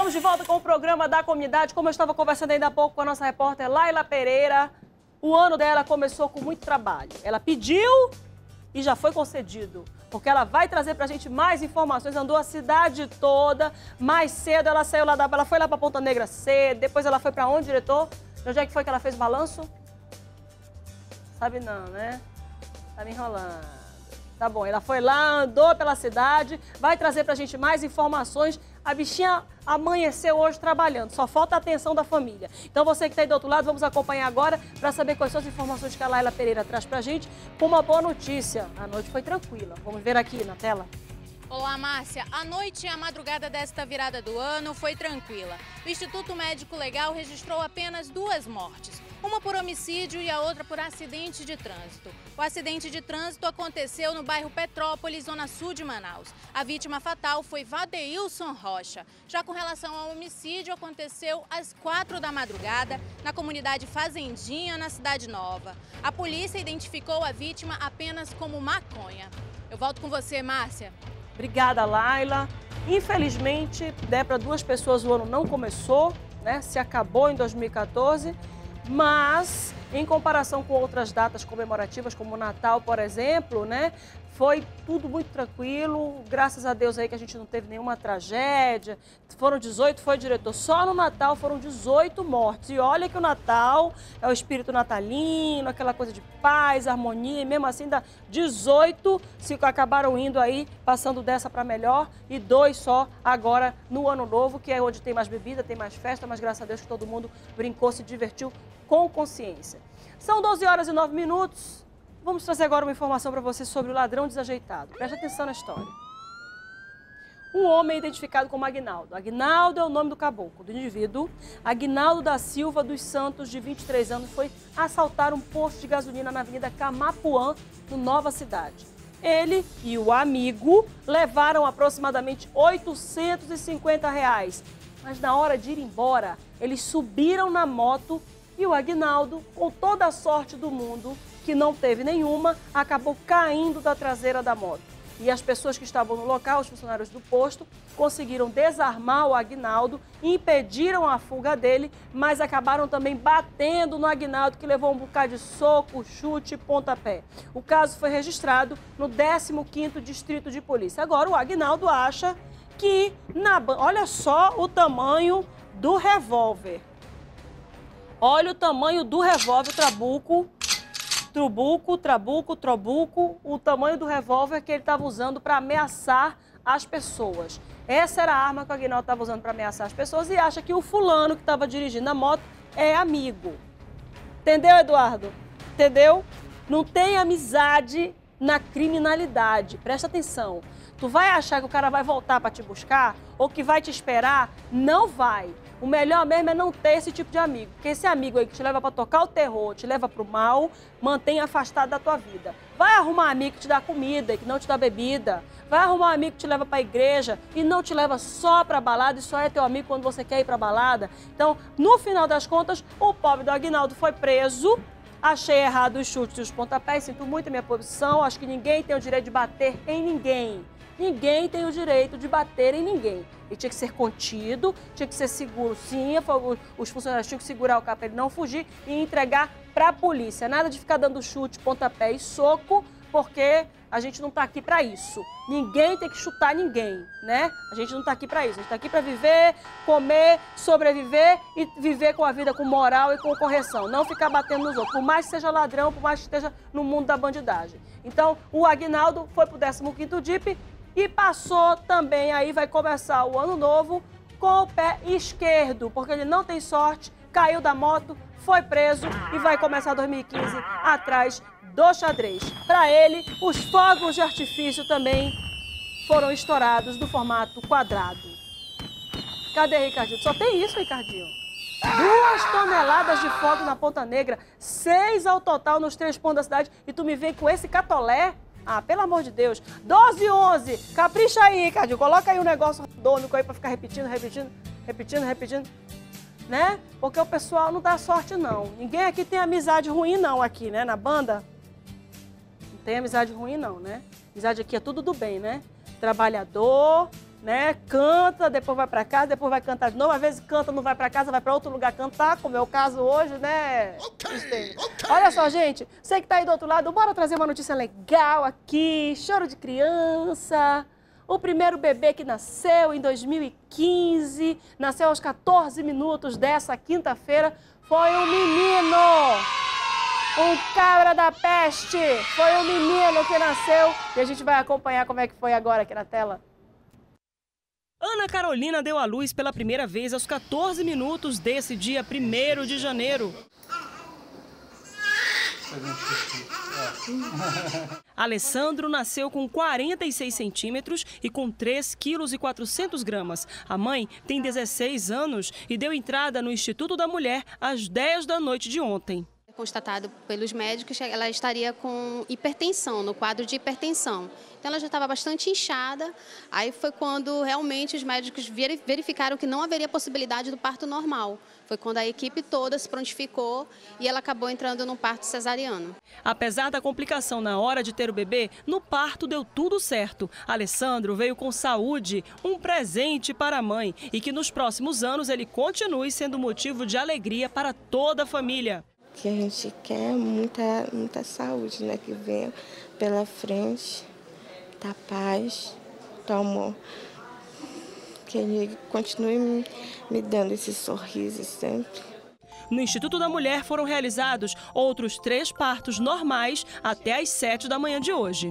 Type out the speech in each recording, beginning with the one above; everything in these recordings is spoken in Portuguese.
Estamos de volta com o programa da comunidade. Como eu estava conversando ainda há pouco com a nossa repórter Laila Pereira, o ano dela começou com muito trabalho. Ela pediu e já foi concedido, porque ela vai trazer pra gente mais informações. Andou a cidade toda, mais cedo ela saiu lá ela foi lá pra Ponta Negra cedo, depois ela foi pra onde, diretor? De onde é que foi que ela fez o balanço? Sabe não, né? Tá me enrolando. Tá bom, ela foi lá, andou pela cidade, vai trazer pra gente mais informações. A bichinha amanheceu hoje trabalhando, só falta a atenção da família. Então você que está aí do outro lado, vamos acompanhar agora para saber quais são as informações que a Laila Pereira traz pra gente com uma boa notícia. A noite foi tranquila. Vamos ver aqui na tela. Olá, Márcia. A noite e a madrugada desta virada do ano foi tranquila. O Instituto Médico Legal registrou apenas 2 mortes. Uma por homicídio e a outra por acidente de trânsito. O acidente de trânsito aconteceu no bairro Petrópolis, zona sul de Manaus. A vítima fatal foi Vadeilson Rocha. Já com relação ao homicídio, aconteceu às 4 da madrugada, na comunidade Fazendinha, na Cidade Nova. A polícia identificou a vítima apenas como maconha. Eu volto com você, Márcia. Obrigada, Laila. Infelizmente, para 2 pessoas o ano não começou, né? Se acabou em 2014. Mas, em comparação com outras datas comemorativas, como o Natal, por exemplo, né, foi tudo muito tranquilo. Graças a Deus aí que a gente não teve nenhuma tragédia. Foram 18, foi, diretor? Só no Natal foram 18 mortes. E olha que o Natal é o espírito natalino, aquela coisa de paz, harmonia. E mesmo assim, dá 18 se acabaram indo aí, passando dessa para melhor. E 2 só agora no Ano Novo, que é onde tem mais bebida, tem mais festa. Mas graças a Deus que todo mundo brincou, se divertiu com consciência. São 12 horas e 9 minutos. Vamos trazer agora uma informação para você sobre o ladrão desajeitado. Preste atenção na história. Um homem identificado como Aguinaldo. Aguinaldo é o nome do caboclo, do indivíduo. Aguinaldo da Silva dos Santos, de 23 anos, foi assaltar um posto de gasolina na Avenida Camapuã, no Nova Cidade. Ele e o amigo levaram aproximadamente R$ 850. Mas na hora de ir embora, eles subiram na moto e o Aguinaldo, com toda a sorte do mundo, que não teve nenhuma, acabou caindo da traseira da moto. E as pessoas que estavam no local, os funcionários do posto, conseguiram desarmar o Aguinaldo, impediram a fuga dele, mas acabaram também batendo no Aguinaldo, que levou um bocado de soco, chute e pontapé. O caso foi registrado no 15º Distrito de Polícia. Agora o Aguinaldo acha que, olha só o tamanho do revólver. Olha o tamanho do revólver Trabuco, o tamanho do revólver que ele estava usando para ameaçar as pessoas. Essa era a arma que o Aguinaldo estava usando para ameaçar as pessoas e acha que o fulano que estava dirigindo a moto é amigo. Entendeu, Eduardo? Entendeu? Não tem amizade na criminalidade. Presta atenção. Tu vai achar que o cara vai voltar para te buscar ou que vai te esperar? Não vai. O melhor mesmo é não ter esse tipo de amigo. Porque esse amigo aí que te leva para tocar o terror, te leva para o mal, mantém afastado da tua vida. Vai arrumar amigo que te dá comida e que não te dá bebida. Vai arrumar amigo que te leva para a igreja e não te leva só para balada e só é teu amigo quando você quer ir para balada. Então, no final das contas, o pobre do Aguinaldo foi preso. Achei errado os chutes e os pontapés, sinto muito a minha posição. Acho que ninguém tem o direito de bater em ninguém. Ninguém tem o direito de bater em ninguém. Ele tinha que ser contido, tinha que ser seguro. Sim, os funcionários tinham que segurar o cara para ele não fugir e entregar para a polícia. Nada de ficar dando chute, pontapé e soco, porque a gente não está aqui para isso. Ninguém tem que chutar ninguém, né? A gente não está aqui para isso. A gente está aqui para viver, comer, sobreviver e viver com a vida com moral e com correção. Não ficar batendo nos outros, por mais que seja ladrão, por mais que esteja no mundo da bandidagem. Então, o Aguinaldo foi para o 15º DIP e passou também, aí vai começar o ano novo com o pé esquerdo, porque ele não tem sorte, caiu da moto, foi preso e vai começar 2015 atrás do xadrez. Para ele, os fogos de artifício também foram estourados do formato quadrado. Cadê, Ricardinho? Só tem isso, Ricardinho? 2 toneladas de fogo na Ponta Negra, 6 ao total nos 3 pontos da cidade e tu me vem com esse catolé? Ah, pelo amor de Deus. 12 e 11. Capricha aí, Ricardinho. Coloca aí um negócio redônico aí pra ficar repetindo. Né? Porque o pessoal não dá sorte, não. Ninguém aqui tem amizade ruim, não, aqui, né? Na banda. Não tem amizade ruim, não, né? Amizade aqui é tudo do bem, né? Trabalhador, né? Canta, depois vai para casa, depois vai cantar de novo. Às vezes canta, não vai para casa, vai para outro lugar cantar, como é o caso hoje, né? Olha só, gente, você que tá aí do outro lado, bora trazer uma notícia legal aqui. Choro de criança. O primeiro bebê que nasceu em 2015, nasceu aos 14 minutos dessa quinta-feira, foi um menino. Um cabra da peste. Foi um menino que nasceu e a gente vai acompanhar como é que foi agora aqui na tela. Ana Carolina deu à luz pela primeira vez aos 14 minutos desse dia 1º de janeiro. Alessandro nasceu com 46 centímetros e com 3,4 kg. A mãe tem 16 anos e deu entrada no Instituto da Mulher às 10 da noite de ontem. Constatado pelos médicos, ela estaria com hipertensão, no quadro de hipertensão. Então ela já estava bastante inchada, aí foi quando realmente os médicos verificaram que não haveria possibilidade do parto normal. Foi quando a equipe toda se prontificou e ela acabou entrando no parto cesariano. Apesar da complicação na hora de ter o bebê, no parto deu tudo certo. Alessandro veio com saúde, um presente para a mãe e que nos próximos anos ele continue sendo motivo de alegria para toda a família. Que a gente quer muita saúde, né? Que venha pela frente, da paz, do amor. Que ele continue me dando esse sorriso sempre. No Instituto da Mulher foram realizados outros 3 partos normais até às 7 da manhã de hoje.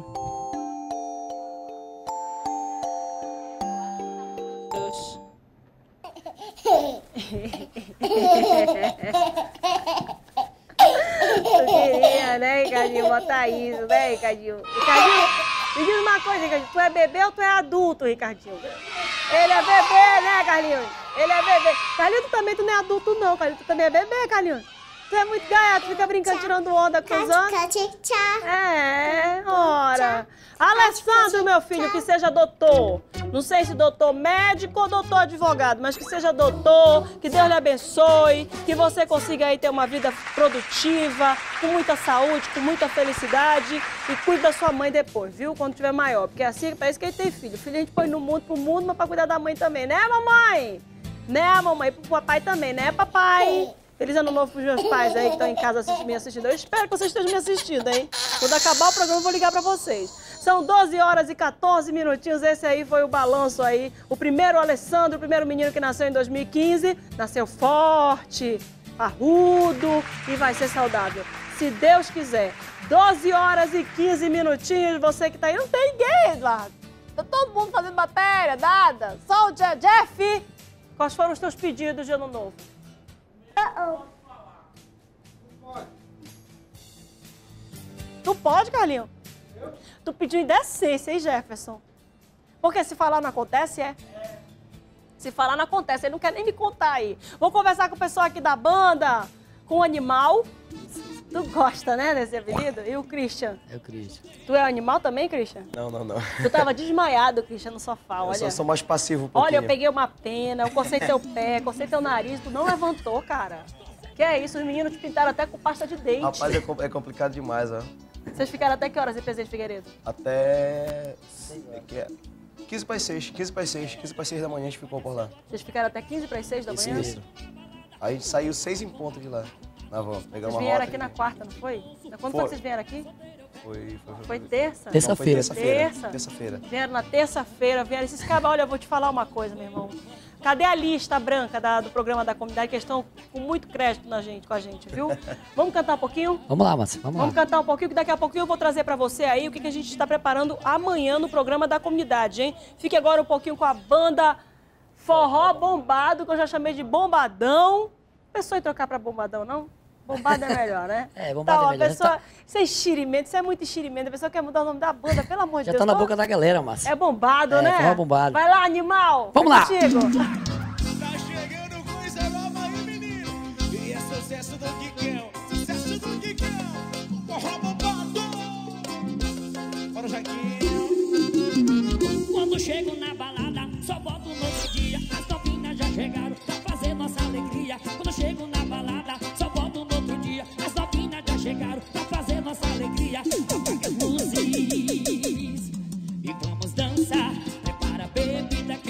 Tu queria, né, Ricardinho, botar isso, né, Ricardinho? Ricardinho, me diz uma coisa, Ricardinho, tu é bebê ou tu é adulto, Ricardinho? Ele é bebê, né, Carlinhos? Ele é bebê. Carlinhos, tu não é adulto não, Carlinhos, tu também é bebê, Carlinhos. Tu é muito gaiato, fica brincando, tirando onda com os outros. É, ora. Alessandro, meu filho, que seja doutor. Não sei se doutor médico ou doutor advogado, mas que seja doutor, que Deus lhe abençoe, que você consiga aí ter uma vida produtiva, com muita saúde, com muita felicidade e cuide da sua mãe depois, viu? Quando tiver maior, porque assim, para isso que ele tem filho. Filho a gente põe no mundo, pro mundo, mas para cuidar da mãe também, né, mamãe? Né, mamãe? Pro papai também, né, papai? Feliz ano novo pros meus pais aí que estão em casa me assistindo. Eu espero que vocês estejam me assistindo, hein? Quando acabar o programa, eu vou ligar pra vocês. São 12 horas e 14 minutinhos. Esse aí foi o balanço aí. O primeiro Alessandro, o primeiro menino que nasceu em 2015. Nasceu forte, parrudo e vai ser saudável. Se Deus quiser. 12 horas e 15 minutinhos. Você que tá aí, não tem ninguém, Eduardo. Tá todo mundo fazendo matéria, nada. Só o Jeff. Quais foram os teus pedidos de ano novo? Tu pode, Carlinhos? Tu pediu indecência, hein, Jefferson? Porque se falar não acontece, é? Se falar não acontece, ele não quer nem me contar aí. Vou conversar com o pessoal aqui da banda, com o Animal. Tu gosta, né, desse apelido? E o Christian? É o Christian. Tu é animal também, Christian? Não. Tu tava desmaiado, Christian, no sofá, olha. Eu sou mais passivo um pouquinho. Olha, eu peguei uma pena, eu cocei teu pé, cocei teu nariz, tu não levantou, cara. Que é isso, os meninos te pintaram até com pasta de dente. Rapaz, é complicado demais, ó. Vocês ficaram até que horas em Presidente Figueiredo? Até... 15 para as 6, 15 para as 6, 15 para as 6 da manhã a gente ficou por lá. Vocês ficaram até 15 para as 6 da manhã? Isso. Aí a gente saiu 6 em ponto de lá. Na volta, pegar vocês uma vieram rota aqui na quarta, não foi? Quando foi que vocês vieram aqui? Foi terça? Terça-feira. Terça-feira. Vieram na terça-feira, vieram esses cabos. Olha, eu vou te falar uma coisa, meu irmão. Cadê a lista branca do programa da comunidade, que eles estão com muito crédito com a gente, viu? Vamos cantar um pouquinho? Vamos lá, Márcia, vamos cantar um pouquinho, que daqui a pouquinho eu vou trazer pra você aí o que a gente está preparando amanhã no programa da comunidade, hein? Fique agora um pouquinho com a banda Forró Bombado, que eu já chamei de Bombadão. Pensou em trocar pra Bombadão, não? Bombado é melhor, né? É, bombado é melhor. Pessoa, isso é enxirimento, isso é muito enxirimento. A pessoa quer mudar o nome da banda, pelo amor de Deus. Já tá na boca da galera, Márcia. É bombado, né? É, bombado. Vai lá, animal! Vamos lá! Contigo. Tá chegando coisa nova aí, menino. E é sucesso do Quiquel. Sucesso do Quiquel. Forró bombado. Para o Jaquinho. Quando chego na balada, só volto no outro dia. As novinhas já chegaram pra fazer nossa alegria. Quando chego na balada, só volto no outro dia. As novinhas já chegaram pra fazer nossa alegria. Apaga as luzes e vamos dançar. Prepara a bebida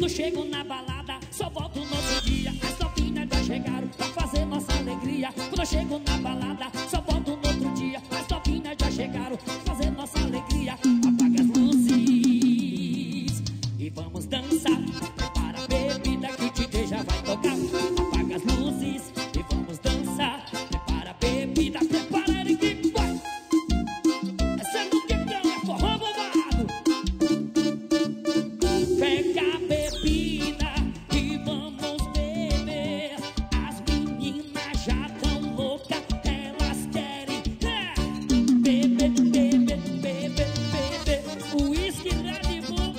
Quando chego na balada, só volto no outro dia. As novinhas já chegaram pra fazer nossa alegria. Quando eu chego na balada, só volto no outro dia. As novinhas já chegaram pra fazer nossa alegria. Apaga as luzes e vamos dançar. Prepara a bebida que o DJ já vai tocar. Apaga as luzes e vamos dançar. Prepara a bebida, prepara a equipe, vai! Essa é do Quicão, é forró bombado. Pega a bebida e vamos beber. As meninas já tão loucas, elas querem beber, beber, beber, beber. Uísque, Red Bull.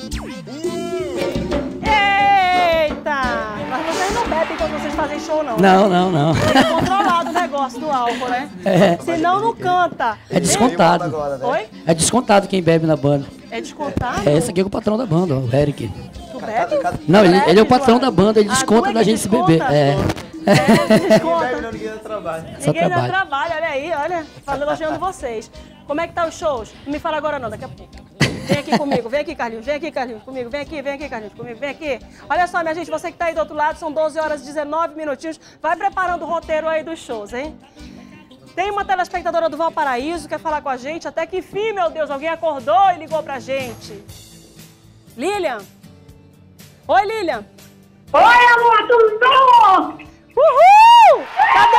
Eita! Mas vocês não bebem quando vocês fazem show, não. Não. Tem que controlar o negócio do álcool, né? Senão não canta. É descontado. Agora, né? Oi? É descontado quem bebe na banda. É descontado? É, esse aqui é o patrão da banda, ó, o Eric. Tu bebe? Não, ele é o patrão João? da banda, ele Ah, desconta tu é da que gente se desconta? beber. É. Desconta. Ninguém dá trabalho. Só Ninguém dá trabalho. trabalho, olha aí, olha. Falando, elogiando vocês. Como é que tá os shows? Não me fala agora não, daqui a pouco. Vem aqui comigo, vem aqui, Carlinhos, comigo, vem aqui, Carlinhos, comigo, vem aqui. Olha só, minha gente, você que tá aí do outro lado, são 12 horas e 19 minutinhos. Vai preparando o roteiro aí dos shows, hein? Tem uma telespectadora do Valparaíso que quer falar com a gente, até que enfim, meu Deus, alguém acordou e ligou pra gente. Lilian? Oi, Lilian. Oi, amor, tudo bom? Uhul! Cadê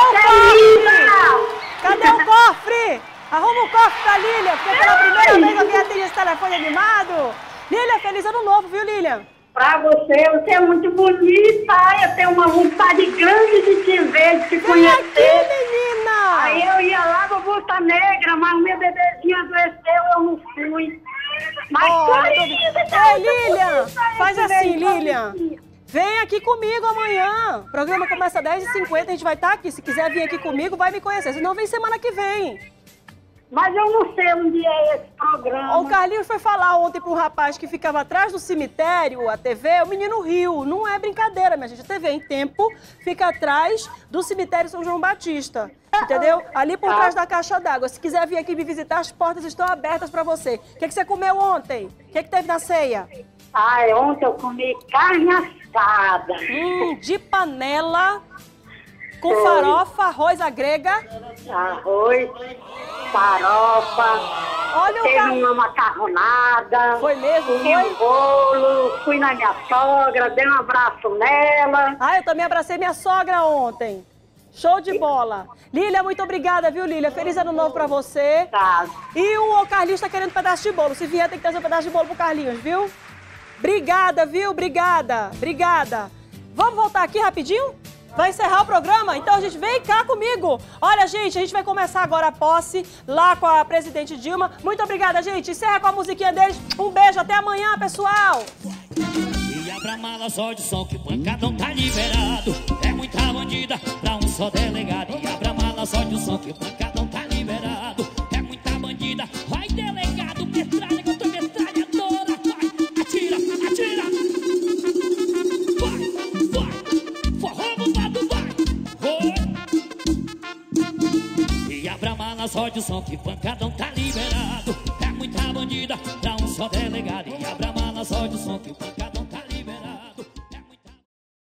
o cofre? Cadê o cofre? Arruma o cofre da Lilian, porque pela primeira vez alguém atende esse telefone animado. Lilian, feliz ano novo, viu, Lilian? Pra você é muito bonita. Eu tenho uma vontade grande de te ver, de te Vem conhecer. aqui, menina! Aí eu ia lá pra Boca Negra, mas o meu bebezinho adoeceu, eu não fui. Mas Ei, Lilian, faz assim, Lilian. Vem aqui comigo amanhã. O programa começa às 10h50, a gente vai estar aqui. Se quiser vir aqui comigo, vai me conhecer. Senão vem semana que vem. Mas eu não sei onde é esse programa. O Carlinhos foi falar ontem para um rapaz que ficava atrás do cemitério, a TV, o menino riu. Não é brincadeira, minha gente. A TV em tempo fica atrás do cemitério São João Batista. Entendeu? Ali por trás da caixa d'água. Se quiser vir aqui me visitar, as portas estão abertas para você. O que você comeu ontem? O que teve na ceia? Ai, ontem eu comi carne assada. De panela, com farofa, arroz à grega. Arroz, farofa. Olha o teve uma macarronada. Foi mesmo? Comi um bolo, fui na minha sogra, dei um abraço nela. Ah, eu também abracei minha sogra ontem. Show de bola. Lília, muito obrigada, viu, Lília? Feliz ano novo pra você. Tá. E o Carlinhos tá querendo um pedaço de bolo. Se vier, tem que trazer um pedaço de bolo pro Carlinhos, viu? Obrigada, viu? Obrigada. Vamos voltar aqui rapidinho? Vai encerrar o programa? Então, gente, vem cá comigo. Olha, gente, a gente vai começar agora a posse lá com a presidente Dilma. Muito obrigada, gente. Encerra com a musiquinha deles. Um beijo, até amanhã, pessoal. E abra a mala só de som que o pancadão tá liberado. É muita bandida pra um só delegado. E abra a mala só de som que o pancadão tá liberado. É muita bandida. Vai, delegado, metralha, que eu tô metralhadora. Vai, atira, atira. Vai, forró bombado, vai. E abra a mala só de som que o pancadão tá liberado. É muita bandida pra um só delegado. E abra a mala só de som que o pancadão